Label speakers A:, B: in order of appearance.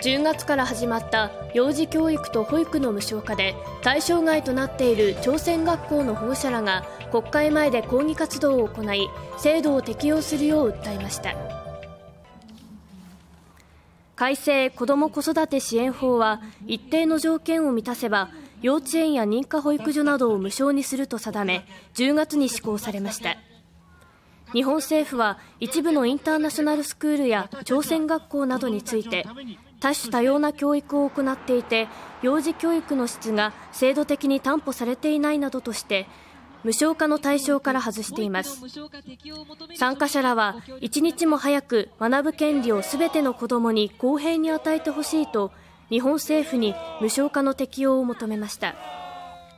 A: 10月から始まった幼児教育と保育の無償化で対象外となっている朝鮮学校の保護者らが国会前で抗議活動を行い、制度を適用するよう訴えました。改正子ども子育て支援法は一定の条件を満たせば幼稚園や認可保育所などを無償にすると定め、10月に施行されました。日本政府は一部のインターナショナルスクールや朝鮮学校などについて多種多様な教育を行っていて、幼児教育の質が制度的に担保されていないなどとして無償化の対象から外しています。参加者らは一日も早く学ぶ権利をすべての子どもに公平に与えてほしいと日本政府に無償化の適用を求めました。